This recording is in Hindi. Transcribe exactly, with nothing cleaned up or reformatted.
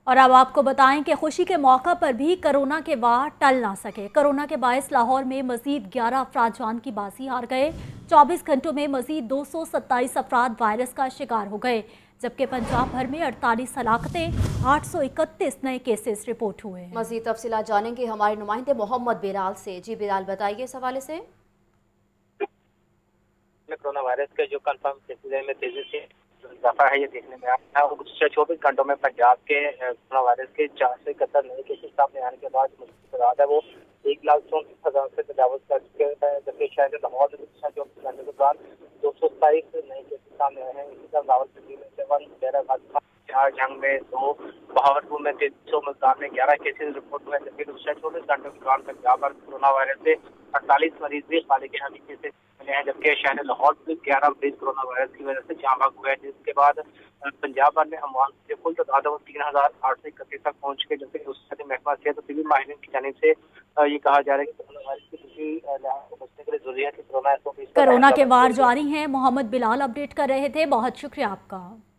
और अब आपको बताएं कि खुशी के मौका पर भी कोरोना के वार टल ना सके। कोरोना के बायस लाहौर में मजीद ग्यारह अफराद जान की बाजी हार गए। चौबीस घंटों में मजीद दो सौ सत्ताईस अफराद वायरस का शिकार हो गए, जबकि पंजाब भर में अड़तालीस हलाकतें, आठ सौ इकतीस नए केसेस रिपोर्ट हुए हैं। मजीद तफसीलात जानेंगे हमारे नुमाइंदे मोहम्मद बिलाल से। जी बिलाल, बताइए इस हवाले से। कोरोना वायरस के जो कंफर्म केसेज में तेजी से इजाफा है, ये देखने में आया है। गुज़श्ता चौबीस घंटों में पंजाब के कोरोना वायरस के चार सौ इकहत्तर नए केसेज सामने आने के बाद मुस्लिम तादाद है वो एक लाख चौंतीस हजार से तजावज कर चुके हैं, जबकि शहर लाहौर में गुज़श्ता चौबीस घंटे के दौरान दो सौ सताईस नए केसेज सामने आए हैं। इसी तरह रावलपिंडी में चौवन, बैराबाद चार, जंग में दो, बहावलपुर में तैतीस सौ, मुल्तान में ग्यारह केसेज रिपोर्ट हुए, जबकि गुज़श्ता चौबीस घंटों के दौरान पंजाब में कोरोना वायरस से अड़तालीस मरीज भी खाली के हमी केसेज मिले हैं, जबकि शहर लाहौर में ग्यारह मरीज कोरोना वायरस की वजह से जाँ भाग हुए, जिसके बाद पंजाब भर में अमवान की कुल तादाद वो तीन हजार आठ सौ इकतीस तक पहुंच गए, जबकि उससे महकमा सेहत और सिविल माहिरीन की जानिब से ये कहा जा रहा है कि कोरोना वायरस की किसी लिहाज को बचने के लिए जरूरी है कि कोरोना कोरोना के वार जारी हैं। मोहम्मद बिलाल अपडेट कर रहे थे, बहुत शुक्रिया आपका।